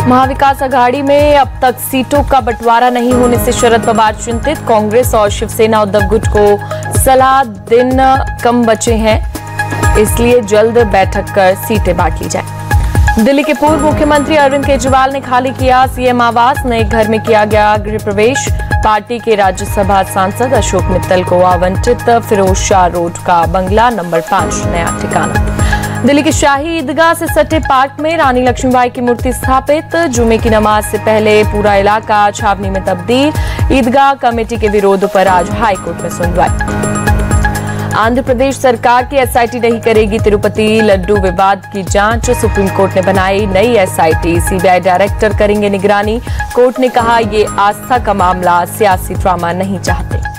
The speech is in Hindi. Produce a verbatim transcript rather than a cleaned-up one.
महाविकास आघाड़ी में अब तक सीटों का बंटवारा नहीं होने से शरद पवार चिंतित। कांग्रेस और शिवसेना उद्धव गुट को सलाह, दिन कम बचे हैं, इसलिए जल्द बैठक कर सीटें बांट ली जाए। दिल्ली के पूर्व मुख्यमंत्री अरविंद केजरीवाल ने खाली किया सीएम आवास, नए घर में किया गया गृह प्रवेश। पार्टी के राज्यसभा सांसद अशोक मित्तल को आवंटित फिरोज शाह रोड का बंगला नंबर पांच नया ठिकाना। दिल्ली के शाही ईदगाह से सटे पार्क में रानी लक्ष्मीबाई की मूर्ति स्थापित। जुमे की नमाज से पहले पूरा इलाका छावनी में तब्दील। ईदगाह कमेटी के विरोध पर आज हाईकोर्ट में सुनवाई। आंध्र प्रदेश सरकार की एसआईटी नहीं करेगी तिरुपति लड्डू विवाद की जांच। सुप्रीम कोर्ट ने बनाई नई एसआईटी, सीबीआई डायरेक्टर करेंगे निगरानी। कोर्ट ने कहा, ये आस्था का मामला, सियासी ड्रामा नहीं चाहते।